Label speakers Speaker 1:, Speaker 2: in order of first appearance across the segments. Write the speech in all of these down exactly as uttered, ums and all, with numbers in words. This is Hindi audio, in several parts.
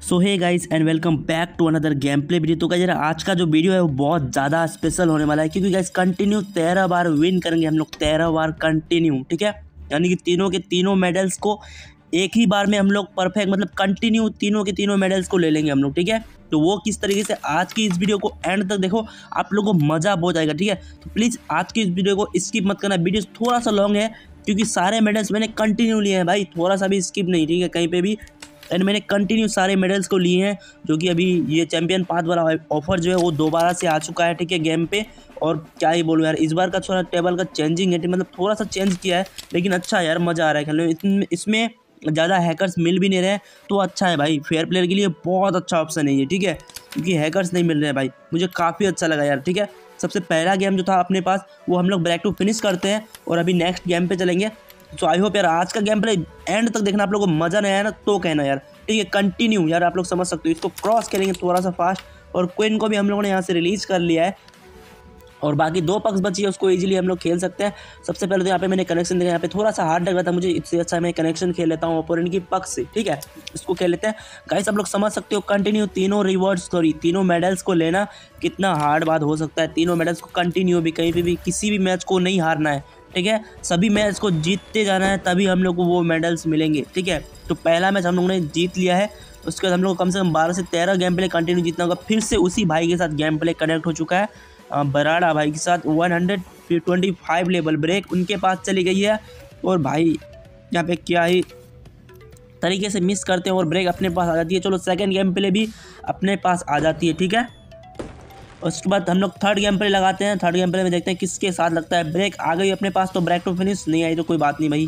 Speaker 1: So hey guys and welcome back to another game play video. तो गाइस यार आज का जो वीडियो है वो बहुत ज़्यादा स्पेशल होने वाला है, क्योंकि गाइस कंटिन्यू तेरह बार विन करेंगे हम लोग, तेरह बार कंटिन्यू, ठीक है। यानी कि तीनों के तीनों मेडल्स को एक ही बार में हम लोग परफेक्ट मतलब कंटिन्यू तीनों के तीनों मेडल्स को ले लेंगे हम लोग, ठीक है। तो वो किस तरीके से, आज की इस वीडियो को एंड तक देखो, आप लोगों को मज़ा बहुत आएगा, ठीक है। तो प्लीज़ आज की इस वीडियो को स्किप मत करना। वीडियो थोड़ा सा लॉन्ग है क्योंकि सारे मेडल्स मैंने कंटिन्यू लिए हैं भाई, थोड़ा सा भी स्किप नहीं, ठीक है, कहीं पे भी। एंड मैंने कंटिन्यू सारे मेडल्स को लिए हैं, जो कि अभी ये चैंपियन पाथ वाला ऑफर जो है वो दोबारा से आ चुका है, ठीक है, गेम पे। और क्या ही बोलूँ यार, इस बार का थोड़ा टेबल का चेंजिंग है, मतलब थोड़ा सा चेंज किया है, लेकिन अच्छा है यार, मज़ा आ रहा है खेलने में। इसमें ज़्यादा हैकर्स मिल भी नहीं रहे, तो अच्छा है भाई, फेयर प्लेयर के लिए बहुत अच्छा ऑप्शन है ये, ठीक है, क्योंकि हैकर्स नहीं मिल रहे हैं भाई। मुझे काफ़ी अच्छा लगा यार, ठीक है। सबसे पहला गेम जो था अपने पास वो हम लोग ब्रेक टू फिनिश करते हैं और अभी नेक्स्ट गेम पे चलेंगे। तो आई होप यार आज का गेम प्ले एंड तक देखना, आप लोगों को मज़ा नहीं आया ना तो कहना यार, ठीक है। कंटिन्यू यार, आप लोग समझ सकते हो, इसको क्रॉस करेंगे थोड़ा सा फास्ट। और क्वीन को भी हम लोगों ने यहाँ से रिलीज़ कर लिया है और बाकी दो पक्स बची है, उसको इजीली हम लोग खेल सकते हैं। सबसे पहले तो यहाँ पे मैंने कनेक्शन देखा, यहाँ पे थोड़ा सा हार्ड लग रहा था मुझे, इससे अच्छा मैं कनेक्शन खेल लेता हूँ ओपोनेंट की पक्स से, ठीक है। इसको खेल लेते हैं गाइस। आप लोग समझ सकते हो कंटिन्यू तीनों रिवॉर्ड्स सॉरी तीनों मेडल्स को लेना कितना हार्ड बात हो सकता है। तीनों मेडल्स को कंटिन्यू भी कहीं पर भी किसी भी मैच को नहीं हारना है, ठीक है। सभी मैच को जीतते जाना है, तभी हम लोग को वो मेडल्स मिलेंगे, ठीक है। तो पहला मैच हम लोगों ने जीत लिया है, उसके बाद हम लोग को कम से कम बारह से तेरह गेम प्ले कंटिन्यू जीतना होगा। फिर से उसी भाई के साथ गेम प्ले कनेक्ट हो चुका है, बराड़ा भाई के साथ। One twenty five level break उनके पास चली गई है और भाई यहाँ पे क्या ही तरीके से मिस करते हैं और ब्रेक अपने पास आ जाती है। चलो सेकंड गेम प्ले भी अपने पास आ जाती है, ठीक है। उसके बाद हम लोग थर्ड गेम प्ले लगाते हैं। थर्ड गेम प्ले में देखते हैं किसके साथ लगता है। ब्रेक आ गई अपने पास, तो ब्रेक टू फिनिश नहीं आई तो कोई बात नहीं भाई।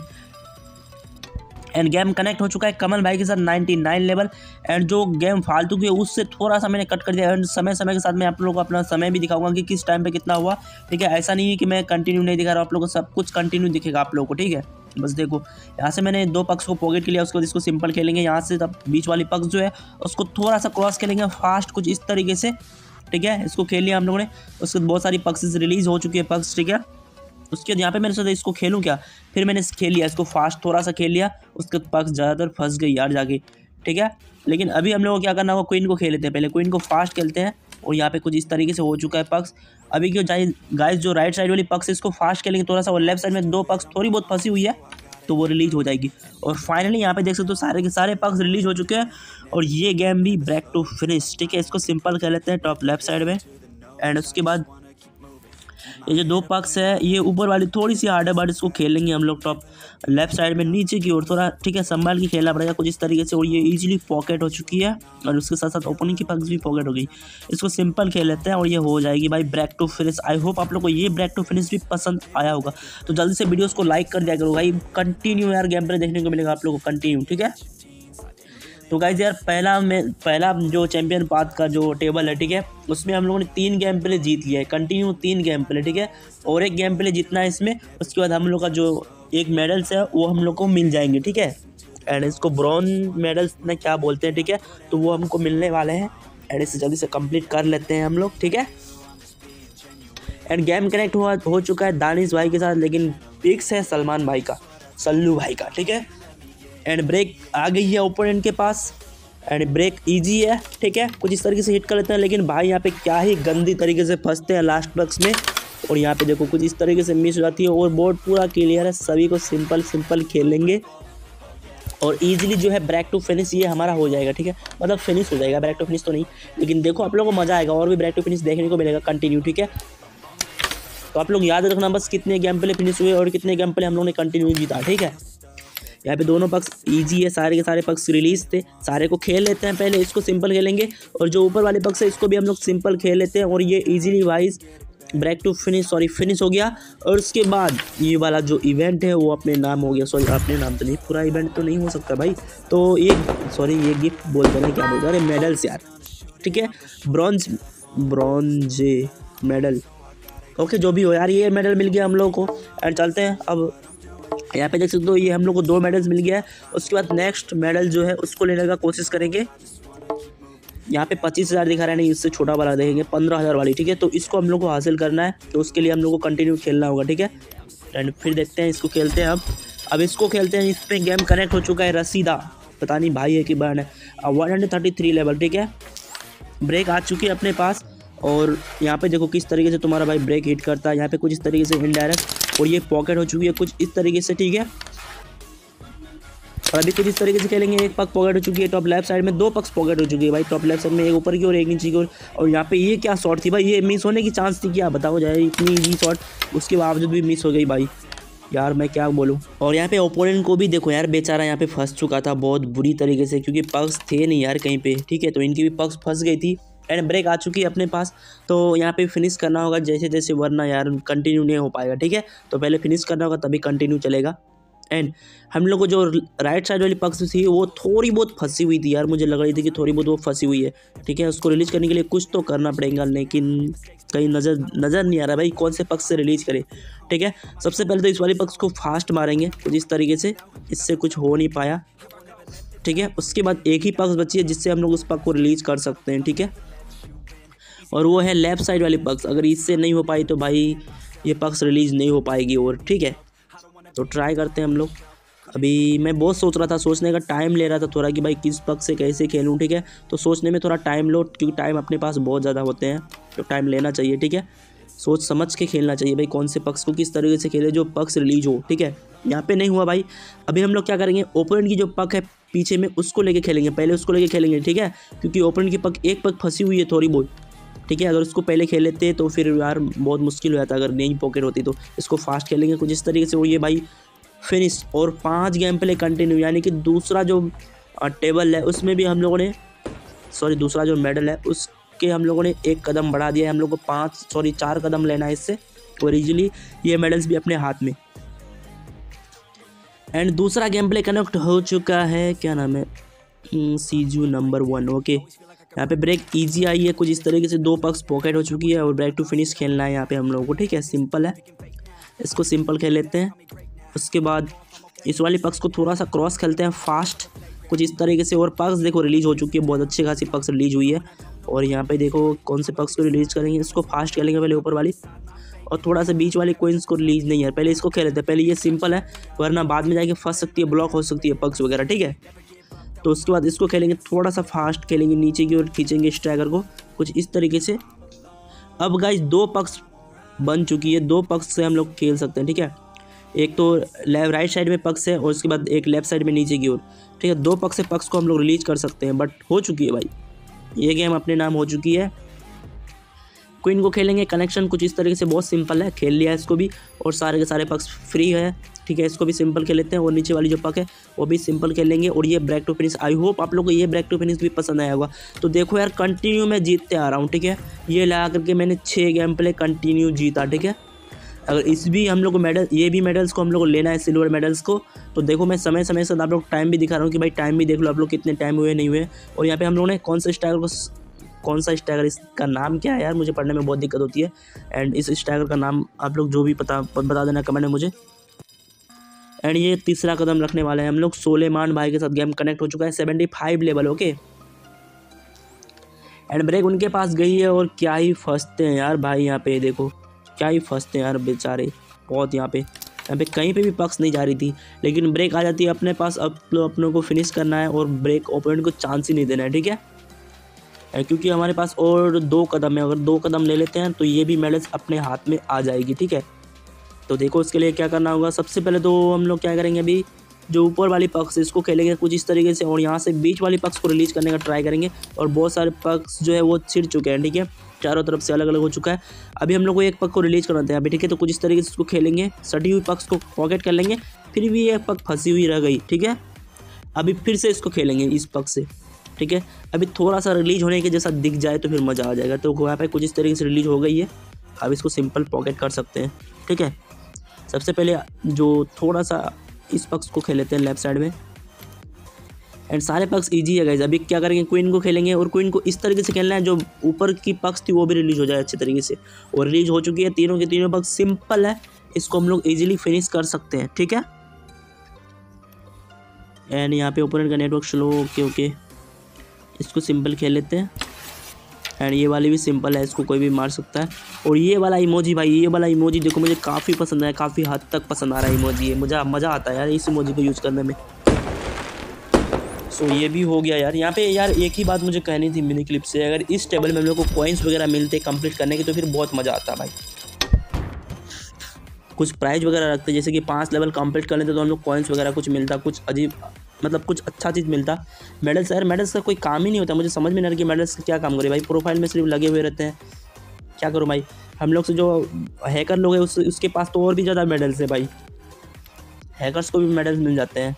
Speaker 1: एंड गेम कनेक्ट हो चुका है कमल भाई के साथ निन्यानवे लेवल। एंड जो गेम फालतू की है उससे थोड़ा सा मैंने कट कर दिया। एंड समय समय के साथ मैं आप लोगों को अपना समय भी दिखाऊंगा कि किस टाइम पे कितना हुआ, ठीक है। ऐसा नहीं है कि मैं कंटिन्यू नहीं दिखा रहा हूँ, आप लोगों को सब कुछ कंटिन्यू दिखेगा आप लोगों को, ठीक है। बस देखो यहाँ से मैंने दो पक्स को पॉकेट के लिया, उसके बाद इसको सिंपल खेलेंगे। यहाँ से तब बीच वाली पक्स जो है उसको थोड़ा सा क्रॉस खेलेंगे फास्ट, कुछ इस तरीके से, ठीक है। इसको खेल लिया हम लोगों ने। उसके बाद बहुत सारी पक्सेस रिलीज़ हो चुकी है पक्स, ठीक है। उसके बाद यहाँ पे मैंने सोचा इसको खेलूँ क्या, फिर मैंने खेल लिया, इसको फास्ट थोड़ा सा खेल लिया। उसके बाद पक्स ज़्यादातर फंस गई यार जाके, ठीक है। लेकिन अभी हम लोगों को क्या करना होगा, क्वीन को खेल लेते हैं पहले। क्वीन को फास्ट खेलते हैं और यहाँ पे कुछ इस तरीके से हो चुका है पक्स। अभी क्यों जाए गाइस, जो राइट साइड वाली पक्स है इसको फास्ट खेलेंगे थोड़ा सा, और लेफ्ट साइड में दो पक्स थोड़ी बहुत फंसी हुई है तो वो रिलीज हो जाएगी। और फाइनली यहाँ पे देख सकते हो सारे के सारे पक्स रिलीज हो चुके हैं और ये गेम भी ब्रेक टू फिनिश, ठीक है। इसको सिंपल खेल लेते हैं टॉप लेफ्ट साइड में। एंड उसके बाद ये जो दो पक्स है ये ऊपर वाली थोड़ी सी हार्ड है, बट इसको खेल लेंगे हम लोग टॉप लेफ्ट साइड में नीचे की ओर थोड़ा, ठीक है। संभाल के खेलना पड़ेगा कुछ इस तरीके से। और ये इजीली पॉकेट हो चुकी है और उसके साथ साथ ओपनिंग की पक्स भी पॉकेट हो गई। इसको सिंपल खेल लेते हैं और ये हो जाएगी भाई break to finish. I hope आप लोग को ये ब्रेक टू फिनिश भी पसंद आया होगा, तो जल्दी से वीडियोज़ को लाइक कर दिया करो भाई। कंटिन्यू यार गेम प्ले देखने को मिलेगा आप लोग को कंटिन्यू, ठीक है। तो गाइस यार पहला में पहला जो चैंपियन पाथ का जो टेबल है, ठीक है, उसमें हम लोगों ने तीन गेम प्ले जीत लिया है कंटिन्यू, तीन गेम प्ले, ठीक है। और एक गेम प्ले जीतना है इसमें, उसके बाद हम लोग का जो एक मेडल्स है वो हम लोग को मिल जाएंगे, ठीक है। एंड इसको ब्रॉन्ज मेडल्स में क्या बोलते हैं, ठीक है, तो वो हमको मिलने वाले हैं। एंड इसे जल्दी से कंप्लीट कर लेते हैं हम लोग, ठीक है। एंड गेम कनेक्ट हुआ हो चुका है दानिश भाई के साथ, लेकिन पिक्स है सलमान भाई का, सल्लू भाई का, ठीक है। एंड ब्रेक आ गई है ओपोनेंट के पास। एंड ब्रेक इजी है, ठीक है, कुछ इस तरीके से हिट कर लेते हैं। लेकिन भाई यहाँ पे क्या ही गंदी तरीके से फंसते हैं लास्ट बक्स में, और यहाँ पे देखो कुछ इस तरीके से मिस हो जाती है। और बोर्ड पूरा क्लियर है, सभी को सिंपल सिंपल खेलेंगे और इजीली जो है ब्रेक टू फिनिश ये हमारा हो जाएगा, ठीक है। मतलब फिनिश हो जाएगा, ब्रेक टू फिनिश तो नहीं, लेकिन देखो आप लोगों को मज़ा आएगा और भी ब्रेक टू फिनिश देखने को मिलेगा कंटिन्यू, ठीक है। तो आप लोग याद रखना बस कितने गेम प्ले फिनिश हुए और कितने गेम प्ले हम लोगों ने कंटिन्यू जीता, ठीक है। यहाँ पे दोनों पक्स इजी है, सारे के सारे पक्स रिलीज थे। सारे को खेल लेते हैं पहले, इसको सिंपल खेलेंगे और जो ऊपर वाले पक्स है इसको भी हम लोग सिंपल खेल लेते हैं और ये easily wise break to finish sorry finish हो गया। और उसके बाद ये वाला जो इवेंट है वो अपने नाम हो गया, सॉरी अपने नाम तो नहीं, पूरा इवेंट तो नहीं हो सकता भाई, तो ये सॉरी ये गिफ्ट बोलते हैं, क्या बोलते हैं, अरे मेडल्स यार, ठीक है। ब्रॉन्ज ब्रॉन्ज मेडल, ओके जो भी हो यार, ये मेडल मिल गया हम लोगों को। एंड चलते हैं अब, यहाँ पे देख सकते हो ये हम लोग को दो मेडल्स मिल गया है। उसके बाद नेक्स्ट मेडल जो है उसको लेने का कोशिश करेंगे। यहाँ पे पच्चीस हज़ार दिखा रहा है, नहीं इससे छोटा वाला देखेंगे, पंद्रह हज़ार वाली, ठीक है। तो इसको हम लोग को हासिल करना है, तो उसके लिए हम लोग को कंटिन्यू खेलना होगा, ठीक है। एंड फिर देखते हैं, इसको खेलते हैं अब अब इसको खेलते हैं। इस पर गेम कनेक्ट हो चुका है रसीदा, पता नहीं भाई है कि बहन है। One hundred thirty three level, ठीक है। ब्रेक आ चुकी है अपने पास और यहाँ पे देखो किस तरीके से तुम्हारा भाई ब्रेक हिट करता है। यहाँ पे कुछ इस तरीके से इनडायरेक्ट और ये पॉकेट हो चुकी है कुछ इस तरीके से, ठीक है। और अभी कुछ इस तरीके से खेलेंगे। एक पक पॉकेट हो चुकी है टॉप लेफ्ट साइड में, दो पक्स पॉकेट हो चुकी है भाई टॉप लेफ्ट साइड में, एक ऊपर की और एक नीचे की ओर। और यहाँ पे ये क्या शॉट थी भाई, ये मिस होने की चांस थी क्या, बताओ जाए। इतनी ईजी शॉट उसके बावजूद भी मिस हो गई भाई, यार मैं क्या बोलूँ। और यहाँ पे ओपोनेंट को भी देखो यार, बेचारा यहाँ पे फंस चुका था बहुत बुरी तरीके से, क्योंकि पक्स थे नहीं यार कहीं पे, ठीक है। तो इनकी भी पक्स फंस गई थी एंड ब्रेक आ चुकी है अपने पास। तो यहाँ पे फिनिश करना होगा जैसे जैसे, वरना यार कंटिन्यू नहीं हो पाएगा, ठीक है। तो पहले फिनिश करना होगा तभी कंटिन्यू चलेगा। एंड हम लोग को जो राइट साइड वाली पक्स थी वो थोड़ी बहुत फंसी हुई थी यार, मुझे लग रही थी कि थोड़ी बहुत वो फंसी हुई है, ठीक है। उसको रिलीज करने के लिए कुछ तो करना पड़ेगा, लेकिन कहीं नज़र नज़र नहीं आ रहा भाई कौन से पक्स से रिलीज करे, ठीक है। सबसे पहले तो इस वाली पक्स को फास्ट मारेंगे कुछ इस तरीके से, इससे कुछ हो नहीं पाया, ठीक है। उसके बाद एक ही पक्स बची है जिससे हम लोग उस पक को रिलीज कर सकते हैं, ठीक है। और वो है लेफ़्ट साइड वाली पक्स। अगर इससे नहीं हो पाई तो भाई ये पक्स रिलीज़ नहीं हो पाएगी और, ठीक है। तो ट्राई करते हैं हम लोग। अभी मैं बहुत सोच रहा था, सोचने का टाइम ले रहा था थोड़ा कि भाई किस पक्स से कैसे खेलूँ, ठीक है। तो सोचने में थोड़ा टाइम लो, क्योंकि टाइम अपने पास बहुत ज़्यादा होते हैं, तो टाइम लेना चाहिए, ठीक है। सोच समझ के खेलना चाहिए भाई, कौन से पक्स को किस तरीके से खेले जो पक्स रिलीज हो, ठीक है। यहाँ पे नहीं हुआ भाई। अभी हम लोग क्या करेंगे, ओपोनेंट की जो पक है पीछे में उसको लेके खेलेंगे, पहले उसको लेके खेलेंगे, ठीक है। क्योंकि ओपोनेंट की पक एक पक फंसी हुई है थोड़ी बहुत, ठीक है। अगर उसको पहले खेल लेते तो फिर यार बहुत मुश्किल हो जाता, अगर नहीं पॉकेट होती तो। इसको फास्ट खेलेंगे कुछ इस तरीके से। और ये भाई फिनिश और पांच गेम प्ले कंटिन्यू, यानी कि दूसरा जो टेबल है उसमें भी हम लोगों ने, सॉरी दूसरा जो मेडल है उसके हम लोगों ने एक कदम बढ़ा दिया है। हम लोग को पाँच सॉरी चार कदम लेना है इससे, और इजीली ये मेडल्स भी अपने हाथ में। एंड दूसरा गेम प्ले कनेक्ट हो चुका है, क्या नाम है, सीजू नंबर वन, ओके। यहाँ पे ब्रेक इजी आई है कुछ इस तरीके से, दो पक्स पॉकेट हो चुकी है और ब्रेक टू फिनिश खेलना है यहाँ पे हम लोगों को, ठीक है। सिंपल है, इसको सिंपल खेल लेते हैं। उसके बाद इस वाली पक्स को थोड़ा सा क्रॉस खेलते हैं फास्ट कुछ इस तरीके से। और पक्स देखो रिलीज हो चुकी है, बहुत अच्छी खासी पक्स रिलीज हुई है। और यहाँ पे देखो कौन से पक्स को रिलीज करेंगे, इसको फास्ट खेलेंगे पहले ऊपर वाली, और थोड़ा सा बीच वाली कोइंस को रिलीज नहीं है, पहले इसको खेल लेते हैं। पहले ये सिंपल है, वरना बाद में जाके फंस सकती है, ब्लॉक हो सकती है पक्स वगैरह, ठीक है। तो उसके बाद इसको खेलेंगे, थोड़ा सा फास्ट खेलेंगे, नीचे की ओर खींचेंगे स्ट्राइकर को कुछ इस तरीके से। अब गाइस दो पक्स बन चुकी है, दो पक्स से हम लोग खेल सकते हैं, ठीक है। एक तो लेफ्ट राइट साइड में पक्स है और उसके बाद एक लेफ्ट साइड में नीचे की ओर, ठीक है। दो पक्स से पक्स को हम लोग रिलीज कर सकते हैं, बट हो चुकी है भाई ये गेम अपने नाम हो चुकी है। क्वीन को खेलेंगे, कनेक्शन कुछ इस तरीके से, बहुत सिंपल है, खेल लिया इसको भी। और सारे के सारे पक्स फ्री है, ठीक है। इसको भी सिंपल खेल लेते हैं और नीचे वाली जो पक है वो भी सिंपल खेल लेंगे। और ये break to finish, I hope आप लोग को ये ब्रेक टू फिनिश भी पसंद आया होगा। तो देखो यार कंटिन्यू मैं जीतते आ रहा हूँ, ठीक है। ये लगा करके मैंने छः गेम प्ले कंटिन्यू जीता, ठीक है। अगर इस भी हम लोग को मेडल, ये भी मेडल्स को हम लोग को लेना है, सिल्वर मेडल्स को। तो देखो मैं समय समय से आप लोग टाइम भी दिखा रहा हूँ कि भाई टाइम भी देख लो आप लोग कितने टाइम हुए नहीं हुए। और यहाँ पे हम लोगों ने कौन सा स्ट्राइकर को, कौन सा स्ट्राइकर, इसका नाम क्या है यार, मुझे पढ़ने में बहुत दिक्कत होती है। एंड इस स्ट्राइकर का नाम आप लोग जो भी पता बता देना कमेंट में मुझे। एंड ये तीसरा कदम रखने वाले हैं हम लोग, सोलेमान भाई के साथ गेम कनेक्ट हो चुका है, seventy five level, okay. And break उनके पास गई है और क्या ही फंसते हैं यार भाई, यहाँ पे देखो क्या ही फंसते हैं यार बेचारे बहुत। यहाँ पे यहाँ पे कहीं पे भी पक्स नहीं जा रही थी, लेकिन ब्रेक आ जाती है अपने पास। अब तो अपनों को फिनिश करना है और ब्रेक ओपोनेंट को चांस ही नहीं देना है, ठीक है। क्योंकि हमारे पास और दो कदम है, अगर दो कदम ले लेते हैं तो ये भी मेडल्स अपने हाथ में आ जाएगी, ठीक है। तो देखो इसके लिए क्या करना होगा, सबसे पहले तो हम लोग क्या करेंगे, अभी जो ऊपर वाली पक्स इसको खेलेंगे कुछ इस तरीके से, और यहाँ से बीच वाली पक्स को रिलीज करने का ट्राई करेंगे। और बहुत सारे पक्स जो है वो छिड़ चुके हैं, ठीक है, चारों तरफ से अलग अलग हो चुका है। अभी हम लोग को एक पक को रिलीज करना था अभी, ठीक है। तो कुछ इस तरीके से इसको खेलेंगे, सटी हुई पक्स को पॉकेट कर लेंगे, फिर भी एक पक फंसी हुई रह गई, ठीक है। अभी फिर से इसको खेलेंगे इस पक से, ठीक है। अभी थोड़ा सा रिलीज होने के जैसा दिख जाए तो फिर मज़ा आ जाएगा। तो यहाँ पे कुछ इस तरीके से रिलीज हो गई है, अब इसको सिंपल पॉकेट कर सकते हैं, ठीक है। सबसे पहले जो थोड़ा सा इस पक्स को खेल लेते हैं लेफ्ट साइड में। एंड सारे पक्स इजी है गाइस। अभी क्या करेंगे, क्वीन को खेलेंगे और क्वीन को इस तरीके से खेलना है जो ऊपर की पक्स थी वो भी रिलीज हो जाए अच्छे तरीके से। और रिलीज हो चुकी है, तीनों के तीनों पक्स सिंपल है, इसको हम लोग इजीली फिनिश कर सकते हैं, ठीक है। एंड यहाँ पे ओपोनेंट का नेटवर्क स्लो, ओके ओके, इसको सिंपल खेल लेते हैं। एंड ये वाली भी सिंपल है, इसको कोई भी मार सकता है। और ये वाला इमोजी भाई, ये वाला इमोजी देखो मुझे काफ़ी पसंद है, काफ़ी हद तक पसंद आ रहा है इमोजी, ये मुझे मज़ा आता है यार इस इमोजी को यूज़ करने में। सो ये भी हो गया यार। यहाँ पे यार एक ही बात मुझे कहनी थी मिनी क्लिप से, अगर इस टेबल में हम लोग को कॉइन्स वगैरह मिलते कंप्लीट करने के तो फिर बहुत मज़ा आता भाई। कुछ प्राइज वगैरह रखते, जैसे कि पाँच लेवल कंप्लीट कर लेते तो हम लोग कॉइन्स वगैरह कुछ मिलता, कुछ अजीब मतलब कुछ अच्छा चीज़ मिलता। मेडल्स यार, मेडल्स का कोई काम ही नहीं होता, मुझे समझ में नहीं आ रहा कि मेडल्स का क्या काम करे भाई। प्रोफाइल में सिर्फ लगे हुए रहते हैं, क्या करूँ भाई। हम लोग से जो हैकर लोग हैं उस उसके पास तो और भी ज़्यादा मेडल्स है भाई, हैकर्स को भी मेडल्स मिल जाते हैं।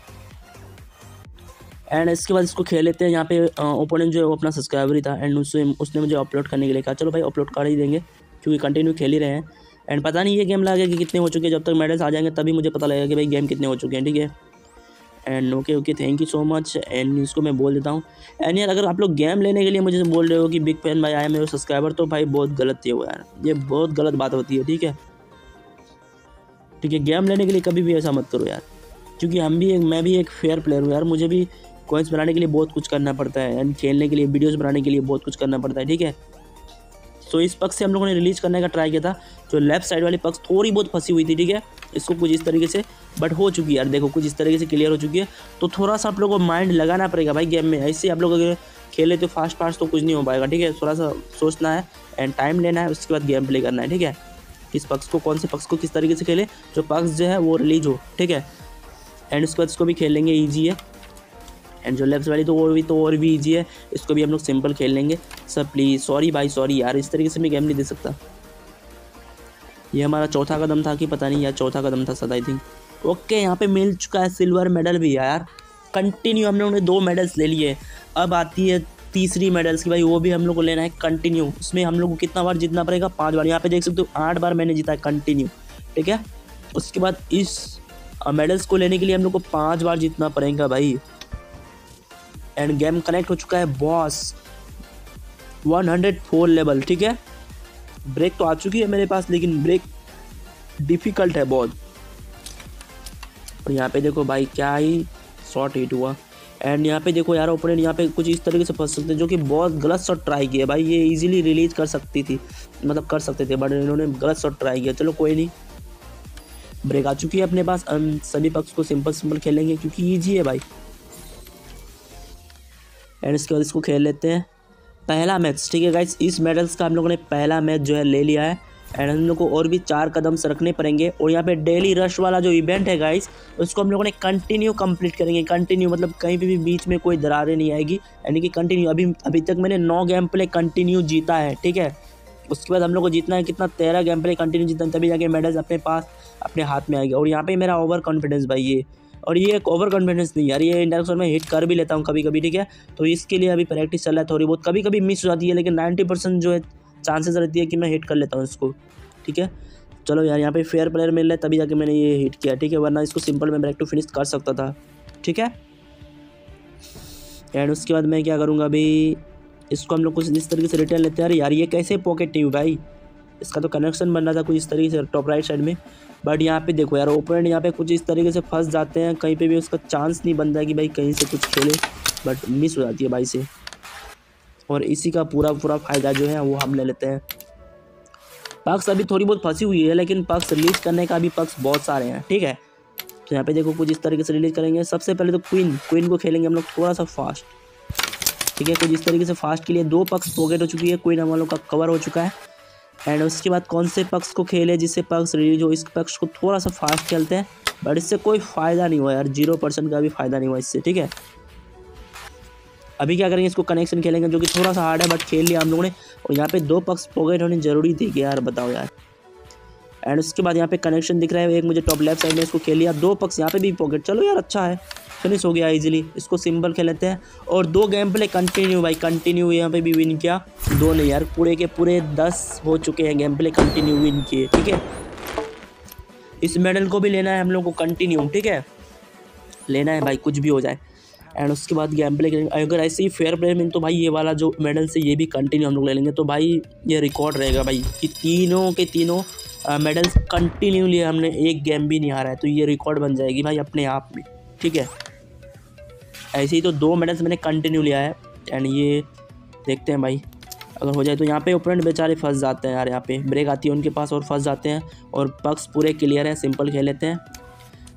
Speaker 1: एंड इसके बाद इसको खेल लेते हैं। यहाँ पे ओपोनेंट जो है वो अपना सब्सक्राइबर ही था एंड उससे उसने मुझे अपलोड करने के लिए कहा, चलो भाई अपलोड कर ही देंगे क्योंकि कंटिन्यू खेल ही रहे हैं। एंड पता नहीं ये गेम लगे कि कितने हो चुके हैं, जब तक मेडल्स आ जाएंगे तभी मुझे पता लगेगा कि भाई गेम कितने हो चुके हैं, ठीक है। And okay okay thank you so much. And इसको मैं बोल देता हूँ। एंड यार अगर आप लोग गेम लेने के लिए मुझे बोल रहे हो कि बिग फैन भाई आया मेरे सब्सक्राइबर, तो भाई बहुत गलत है वो यार, ये बहुत गलत बात होती है, ठीक है ठीक है। गेम लेने के लिए कभी भी ऐसा मत करो यार, क्योंकि हम भी एक मैं भी एक फेयर प्लेयर हूँ यार, मुझे भी कॉइन्स बनाने के लिए बहुत कुछ करना पड़ता है एंड खेलने के लिए वीडियोस बनाने के लिए बहुत कुछ करना पड़ता है, ठीक है। सो इस पक्ष से हम लोगों ने रिलीज करने का ट्राई किया था, जो लेफ्ट साइड वाली पक्ष थोड़ी बहुत फंसी हुई थी, ठीक है। इसको कुछ इस तरीके से बट हो चुकी है यार, देखो कुछ इस तरीके से क्लियर हो चुकी है। तो थोड़ा सा आप लोगों को माइंड लगाना पड़ेगा भाई गेम में, ऐसे आप लोग अगर खेले तो फास्ट फास्ट तो कुछ नहीं हो पाएगा, ठीक है। थोड़ा सा सोचना है एंड टाइम लेना है, उसके बाद गेम प्ले करना है, ठीक है। किस पक्ष को कौन से पक्ष को किस तरीके से खेले, जो पक्ष जो है वो रिलीज हो, ठीक है। एंड उसके बाद इसको भी खेल लेंगे, ईजी है। एंड जो लेफ्ट वाली तो और भी तो और भी ईजी है, इसको भी हम लोग सिंपल खेल लेंगे। सब प्लीज़ सॉरी भाई सॉरी यार, इस तरीके से मैं गेम नहीं दे सकता। ये हमारा चौथा कदम था कि पता नहीं यार, चौथा कदम था सद आई थिंक। ओके यहाँ पे मिल चुका है सिल्वर मेडल भी यार। कंटिन्यू हम लोगों ने दो मेडल्स ले लिए, अब आती है तीसरी मेडल्स की भाई, वो भी हम लोग को लेना है कंटिन्यू। उसमें हम लोग को कितना बार जीतना पड़ेगा, पाँच बार। यहाँ पे देख सकते हो आठ बार मैंने जीता है कंटिन्यू, ठीक है। उसके बाद इस मेडल्स को लेने के लिए हम लोग को पाँच बार जीतना पड़ेगा भाई। एंड गेम कनेक्ट हो चुका है बॉस, एक सौ चार लेवल, ठीक है। ब्रेक तो आ चुकी है मेरे पास, लेकिन ब्रेक डिफ़िकल्ट है बहुत। और यहाँ पे देखो भाई क्या ही शॉट हिट हुआ। एंड यहाँ पे देखो यार ओपोनेंट यहाँ पे कुछ इस तरीके से फंस सकते हैं, जो कि बहुत गलत शॉट ट्राई किया भाई। ये इजीली रिलीज कर सकती थी, मतलब कर सकते थे, बट इन्होंने गलत शॉट ट्राई किया। चलो कोई नहीं, ब्रेक आ चुकी है अपने पास। हम सभी पक्ष को सिंपल सिंपल खेलेंगे क्योंकि ईजी है भाई। एंड इसके बाद इसको खेल लेते हैं पहला मैच, ठीक है गाइस। इस मेडल्स का हम लोगों ने पहला मैच जो है ले लिया है। एंड हम लोग को और भी चार कदम से रखने पड़ेंगे। और यहाँ पे डेली रश वाला जो इवेंट है गाइस, उसको हम लोगों ने कंटिन्यू कंप्लीट करेंगे। कंटिन्यू मतलब कहीं पे भी बीच में कोई दरारें नहीं आएगी, यानी कि कंटिन्यू। अभी अभी तक मैंने नौ गेम प्ले कंटिन्यू जीता है, ठीक है। उसके बाद हम लोग को जीतना है कितना, तेरह गेम प्ले कंटिन्यू जीतना है, तभी जाके मेडल्स अपने पास अपने हाथ में आएगा। और यहाँ पे मेरा ओवर कॉन्फिडेंस भाई, ये और ये एक ओवर कॉन्फिडेंस नहीं यार, ये इंडायरेक्ट में हिट कर भी लेता हूँ कभी कभी, ठीक है। तो इसके लिए अभी प्रैक्टिस चल रहा है थोड़ी बहुत, कभी कभी मिस हो जाती है, लेकिन नाइन्टी परसेंट जो है चांसेस रहती है कि मैं हिट कर लेता हूँ इसको, ठीक है। चलो यार यहाँ पे फेयर प्लेयर मिल रहा है तभी जाके मैंने ये हिट किया, ठीक है, वरना इसको सिंपल में ब्रेक टू फिनिश कर सकता था, ठीक है। एंड उसके बाद मैं क्या करूँगा अभी, इसको हम लोग कुछ इस तरीके से रिटर्न लेते हैं। यार ये कैसे पॉकेट ट्यूब भाई, इसका तो कनेक्शन बन रहा था कुछ इस तरीके से टॉप राइट साइड में। बट यहाँ पे देखो यार ओपोनेंट यहाँ पे कुछ इस तरीके से फंस जाते हैं, कहीं पे भी उसका चांस नहीं बनता है कि भाई कहीं से कुछ खेले, बट मिस हो जाती है भाई से। और इसी का पूरा पूरा फ़ायदा जो है वो हम ले लेते हैं। पक्स अभी थोड़ी बहुत फंसी हुई है, लेकिन पक्स रिलीज करने का भी पक्स बहुत सारे हैं, ठीक है। तो यहाँ पे देखो कुछ इस तरीके से रिलीज करेंगे। सबसे पहले तो क्वीन क्वीन को खेलेंगे हम लोग थोड़ा सा फास्ट, ठीक है। कुछ इस तरीके से फास्ट के लिए दो पक्स पॉकेट हो चुकी है, क्वीन हम लोग का कवर हो चुका है। एंड उसके बाद कौन से पक्ष को खेले जिससे पक्ष रिलीज हो, इस पक्ष को थोड़ा सा फास्ट खेलते हैं, बट इससे कोई फ़ायदा नहीं हुआ यार, जीरो परसेंट का भी फ़ायदा नहीं हुआ इससे, ठीक है। अभी क्या करेंगे, इसको कनेक्शन खेलेंगे जो कि थोड़ा सा हार्ड है, बट खेल लिया हम लोगों ने। और यहाँ पे दो पक्ष पॉकेट होनी जरूरी थी कि यार बताओ यार। एंड उसके बाद यहाँ पे कनेक्शन दिख रहा है एक मुझे टॉप लेफ्ट साइड में, इसको खेल लिया। दो पक्ष यहाँ पे भी पॉकेट, चलो यार अच्छा है, फिनिश हो गया इजीली। इसको सिंपल खेल लेते हैं और दो गेम प्ले कंटिन्यू भाई, कंटिन्यू यहाँ पे भी विन किया। दो नहीं यार, पूरे के पूरे दस हो चुके हैं गेम प्ले कंटिन्यू विन किए, ठीक है। इस मेडल को भी लेना है हम लोग को कंटिन्यू, ठीक है, लेना है भाई कुछ भी हो जाए। एंड उसके बाद गेम प्ले करेंगे। अगर ऐसे ही फेयर प्ले में तो भाई ये वाला जो मेडल से ये भी कंटिन्यू हम लोग ले लेंगे, तो भाई ये रिकॉर्ड रहेगा भाई कि तीनों के तीनों मेडल्स कंटिन्यू लिए हमने, एक गेम भी नहीं हारा है। तो ये रिकॉर्ड बन जाएगी भाई अपने आप में, ठीक है। ऐसे ही तो दो मेडल्स मैंने कंटिन्यू लिया है। एंड ये देखते हैं भाई अगर हो जाए तो। यहाँ पे ओपोनेंट बेचारे फंस जाते हैं यार, यहाँ पे ब्रेक आती है उनके पास और फंस जाते हैं। और पक्स पूरे क्लियर हैं, सिंपल खेल लेते हैं।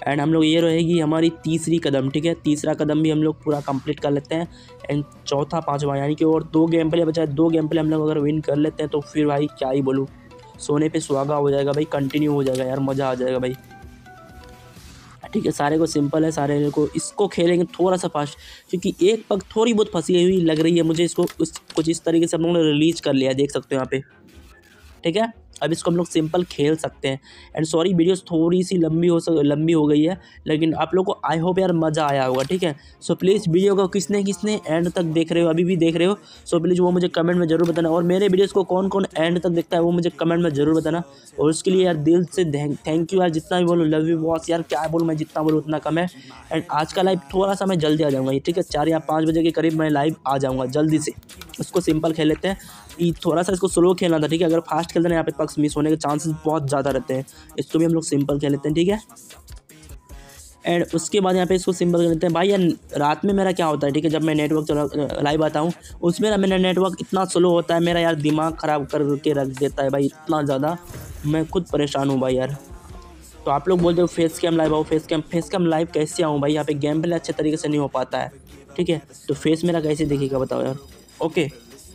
Speaker 1: एंड हम लोग ये रहेगी हमारी तीसरी कदम, ठीक है। तीसरा कदम भी हम लोग पूरा कंप्लीट कर लेते हैं। एंड चौथा पाँचवा यानी कि और दो गेम प्ले बचा है। दो गेम प्ले हम लोग अगर विन कर लेते हैं तो फिर भाई क्या ही बोलूँ, सोने पे सुहागा हो जाएगा भाई, कंटिन्यू हो जाएगा यार, मज़ा आ जाएगा भाई, ठीक है। सारे को सिंपल है, सारे को इसको खेलेंगे थोड़ा सा फास्ट, क्योंकि एक पग थोड़ी बहुत फंसी हुई लग रही है मुझे। इसको उस कुछ इस तरीके से हम लोगों ने रिलीज कर लिया है, देख सकते हो यहाँ पे, ठीक है। अब इसको हम लोग सिंपल खेल सकते हैं। एंड सॉरी वीडियोस थोड़ी सी लंबी हो सक लंबी हो गई है, लेकिन आप लोग को आई होप यार मज़ा आया होगा, ठीक है। सो प्लीज़ वीडियो को किसने किसने एंड तक देख रहे हो, अभी भी देख रहे हो, सो प्लीज़ वो मुझे कमेंट में ज़रूर बताना। और मेरे वीडियोस को कौन कौन एंड तक देखता है वो मुझे कमेंट में ज़रूर बताना। और उसके लिए यार दिल से थैंक यू यार, जितना भी बोलूँ लव यू बॉस, यार क्या बोलूँ मैं, जितना बोलूँ उतना कम है। एंड आज का लाइव थोड़ा सा मैं जल्दी आ जाऊँगा, ठीक है, चार या पाँच बजे के करीब मैं लाइव आ जाऊँगा जल्दी से। उसको सिंपल खेल लेते हैं, ये थोड़ा सा इसको स्लो खेलना था, ठीक है। अगर फास्ट खेलते हैं यहाँ पे पक्स मिस होने के चांसेस बहुत ज़्यादा रहते हैं, इसको भी हम लोग सिंपल खेल लेते हैं, ठीक है। एंड उसके बाद यहाँ पे इसको सिंपल कर लेते हैं भाई। यार रात में मेरा क्या होता है, ठीक है, जब मैं नेटवर्क चला लाइव आता हूँ उसमें ना मेरा नेटवर्क इतना स्लो होता है, मेरा यार दिमाग ख़राब करके रख देता है भाई, इतना ज़्यादा मैं खुद परेशान हूँ भाई यार। तो आप लोग बोलते हो फेस कैम लाइव आओ, face cam face cam live कैसे आऊँ भाई, यहाँ पे गेम प्ले अच्छे तरीके से नहीं हो पाता है, ठीक है। तो फेस मेरा कैसे दिखेगा बताओ यार। ओके,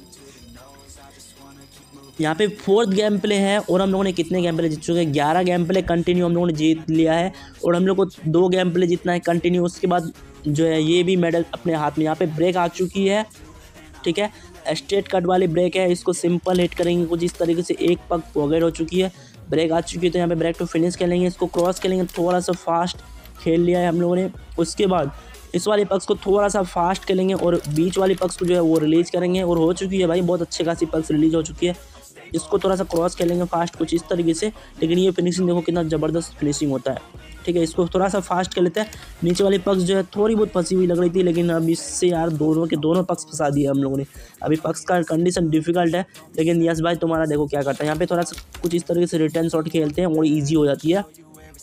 Speaker 1: यहाँ पे फोर्थ गेम प्ले है और हम लोगों ने कितने गेम प्ले जीत चुके हैं, ग्यारह गेम प्ले कंटिन्यू हम लोगों ने जीत लिया है। और हम लोग को दो गेम प्ले जीतना है कंटिन्यू, उसके बाद जो है ये भी मेडल अपने हाथ में। यहाँ पे ब्रेक आ चुकी है, ठीक है, स्ट्रेट कट वाली ब्रेक है, इसको सिंपल हिट करेंगे कुछ इस तरीके से। एक पग वगैरह हो चुकी है, ब्रेक आ चुकी है, तो यहाँ पे ब्रेक टू फिनिश खेलेंगे, इसको क्रॉस खेलेंगे, थोड़ा सा फास्ट खेल लिया है हम लोगों ने। उसके बाद इस वाले पक्स को थोड़ा सा फास्ट खेलेंगे और बीच वाली पक्स को जो है वो रिलीज़ करेंगे। और हो चुकी है भाई, बहुत अच्छे खासी पक्स रिलीज़ हो चुकी है, इसको थोड़ा सा क्रॉस खेलेंगे फास्ट कुछ इस तरीके से। लेकिन ये फिनिशिंग देखो कितना ज़बरदस्त फिनिशिंग होता है, ठीक है। इसको थोड़ा सा फास्ट कर लेते हैं। नीचे वाली पक्स जो है थोड़ी बहुत फंसी हुई लग रही थी, लेकिन अब इससे यार दोनों के दोनों पक्स फंसा दिए हम लोगों ने। अभी पक्स का कंडीशन डिफिकल्ट है, लेकिन यस भाई तुम्हारा देखो क्या करता है। यहाँ पे थोड़ा सा कुछ इस तरीके से रिटर्न शॉट खेलते हैं और ईजी हो जाती है।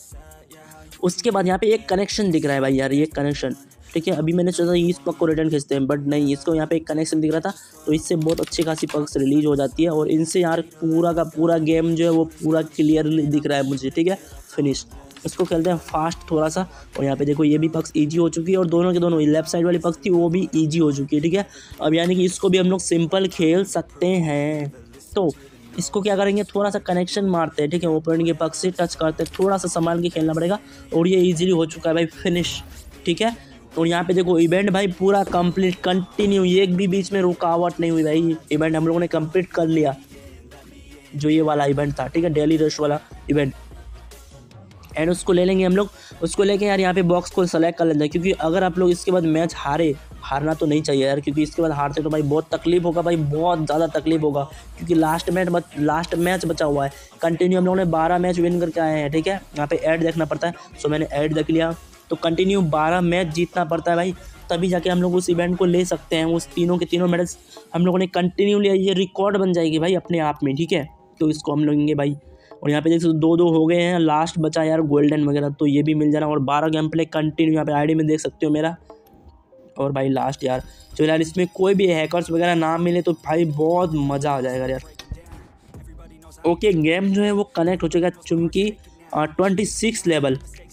Speaker 1: उसके बाद यहाँ पे एक कनेक्शन दिख रहा है भाई यार, ये कनेक्शन, ठीक है। अभी मैंने सोचा इस पग को रिटर्न खींचते हैं, बट नहीं, इसको यहाँ पे एक कनेक्शन दिख रहा था, तो इससे बहुत अच्छी खासी पग्स रिलीज हो जाती है। और इनसे यार पूरा का पूरा गेम जो है वो पूरा क्लियरली दिख रहा है मुझे, ठीक है। फिनिश, इसको खेलते हैं फास्ट थोड़ा सा। और यहाँ पे देखो ये भी पग्स ईजी हो चुकी है, और दोनों के दोनों लेफ्ट साइड वाली पग्स थी वो भी ईजी हो चुकी है, ठीक है। अब यानी कि इसको भी हम लोग सिंपल खेल सकते हैं। तो इसको क्या करेंगे, थोड़ा सा कनेक्शन मारते हैं, ठीक है, ओपोनेंट के पग से टच करते हैं, थोड़ा सा संभाल के खेलना पड़ेगा। और ये ईजिली हो चुका है भाई फिनिश, ठीक है। और यहाँ पे देखो इवेंट भाई पूरा कंप्लीट कंटिन्यू, एक भी बीच में रुकावट नहीं हुई भाई, इवेंट हम लोगों ने कंप्लीट कर लिया, जो ये वाला इवेंट था, ठीक है, डेली रश वाला इवेंट। एंड उसको ले लेंगे हम लोग, उसको लेके यार यहाँ पे बॉक्स को सेलेक्ट कर लेते हैं, क्योंकि अगर आप लोग इसके बाद मैच हारे, हारना तो नहीं चाहिए यार, क्योंकि इसके बाद हारते तो भाई बहुत तकलीफ होगा भाई, बहुत ज़्यादा तकलीफ होगा, क्योंकि लास्ट मैच लास्ट मैच बचा हुआ है कंटिन्यू। हम लोगों ने बारह मैच विन करके आए हैं, ठीक है। यहाँ पे ऐड देखना पड़ता है, सो मैंने ऐड देख लिया। तो कंटिन्यू बारह मैच जीतना पड़ता है भाई, तभी जाके हम लोग उस इवेंट को ले सकते हैं। उस तीनों के तीनों मेडल्स हम लोगों ने कंटिन्यू लिया, ये रिकॉर्ड बन जाएगी भाई अपने आप में, ठीक है। तो इसको हम लेंगे भाई। और यहाँ पे देख सकते दो दो हो गए हैं, लास्ट बचा यार गोल्डन वगैरह, तो ये भी मिल जाना। और बारह गेम प्ले कंटिन्यू यहाँ पे आईडी में देख सकते हो मेरा। और भाई लास्ट यार, चलो यार इसमें कोई भी हैकर्स वगैरह ना मिले तो भाई बहुत मज़ा आ जाएगा यार। ओके, गेम जो है वो कनेक्ट हो चुका है, चुमकी ट्वेंटी सिक्स लेवल।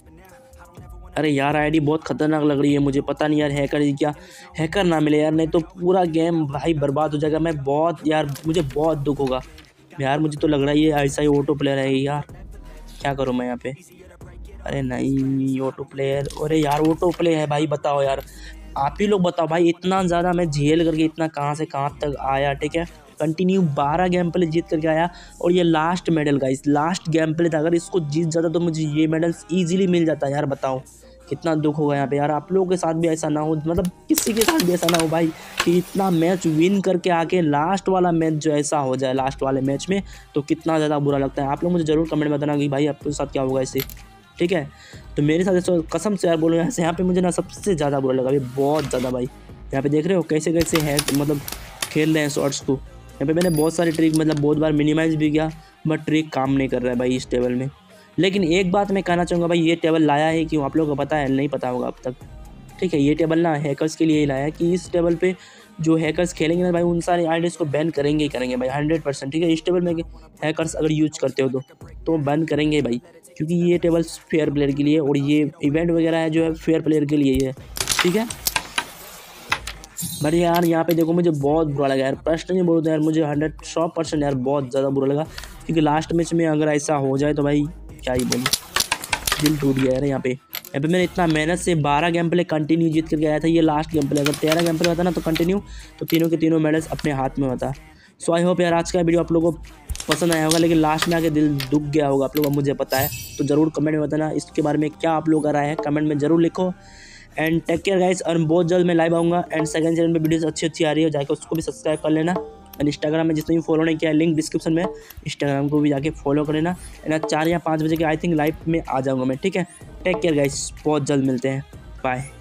Speaker 1: अरे यार आईडी बहुत ख़तरनाक लग रही है मुझे, पता नहीं यार हैकर ही क्या, हैकर ना मिले यार, नहीं तो पूरा गेम भाई बर्बाद हो जाएगा। मैं बहुत यार, मुझे बहुत दुख होगा यार, मुझे तो लग रहा है ये ऐसा ही ऑटो प्लेयर है यार, क्या करूँ मैं यहाँ पे। अरे नहीं ऑटो प्लेयर, अरे यार ऑटो प्ले है भाई, बताओ यार, आप ही लोग बताओ भाई, इतना ज़्यादा मैं झेल करके इतना कहाँ से कहाँ तक आया, ठीक है। कंटिन्यू बारह गेम प्ले जीत करके आया, और ये लास्ट मेडल का, इस लास्ट गेम प्ले था, अगर इसको जीत जाता तो मुझे ये मेडल्स ईजिली मिल जाता यार। बताओ कितना दुख होगा यहाँ पे यार, आप लोगों के साथ भी ऐसा ना हो, मतलब किसी के साथ भी ऐसा ना हो भाई, कि इतना मैच विन करके आके लास्ट वाला मैच जो ऐसा हो जाए लास्ट वाले मैच में, तो कितना ज़्यादा बुरा लगता है। आप लोग मुझे ज़रूर कमेंट में बताना कि भाई आपके साथ क्या होगा ऐसे, ठीक है। तो मेरे साथ ऐसा कसम से यार बोलो, ऐसे यहाँ पे मुझे ना सबसे ज़्यादा बुरा लगा भाई, बहुत ज़्यादा भाई। यहाँ पे देख रहे हो कैसे कैसे है, मतलब खेल रहे हैं शॉट्स को। यहाँ पे मैंने बहुत सारे ट्रिक, मतलब बहुत बार मिनिमाइज भी किया, बट ट्रिक काम नहीं कर रहा है भाई इस टेबल में। लेकिन एक बात मैं कहना चाहूँगा भाई, ये टेबल लाया है क्यों, आप लोगों को पता है, नहीं पता होगा अब तक, ठीक है। ये टेबल ना हैकर्स के लिए ही लाया है, कि इस टेबल पे जो हैकर्स खेलेंगे ना भाई उन सारे आईडीज को बैन करेंगे ही करेंगे भाई हंड्रेड परसेंट, ठीक है। इस टेबल में हैकर्स अगर यूज करते हो तो तो बैन करेंगे भाई, क्योंकि ये टेबल्स फेयर प्लेयर के लिए और ये इवेंट वगैरह है जो है फेयर प्लेयर के लिए ही है, ठीक है। बट यार यहाँ पे देखो मुझे बहुत बुरा लगा यार, प्रश्न नहीं बोलते यार, मुझे हंड्रेड सौ परसेंट यार बहुत ज़्यादा बुरा लगा, क्योंकि लास्ट मैच में अगर ऐसा हो जाए तो भाई क्या ही बोलूँ, दिल टूट गया यार। यहाँ पे यहाँ पे मैंने इतना मेहनत से बारह गेम प्ले कंटिन्यू जीत करके आया था, ये लास्ट गेम प्ले, अगर तेरह गेम प्ले होता ना तो कंटिन्यू तो तीनों के तीनों मेडल्स अपने हाथ में होता। सो आई होप यार आज का वीडियो आप लोगों को पसंद आया होगा, लेकिन लास्ट में आके दिल दुख गया होगा आप लोगों को, मुझे पता है। तो ज़रूर कमेंट में बताना इसके बारे में क्या आप लोग का राय है, कमेंट में ज़रूर लिखो। एंड टेक केयर गाइस, और बहुत जल्द मैं लाइव आऊँगा। एंड सेकंड चैनल पे वीडियोस अच्छी अच्छी आ रही है, जाके उसको भी सब्सक्राइब कर लेना। एंड इंस्टाग्राम में जिसने भी फॉलो नहीं किया है लिंक डिस्क्रिप्शन में, इंस्टाग्राम को भी जाके फॉलो कर लेना। एंड चार या पाँच बजे के आई थिंक लाइव में आ जाऊँगा मैं, ठीक है। टेक केयर गाइस, बहुत जल्द मिलते हैं, बाय।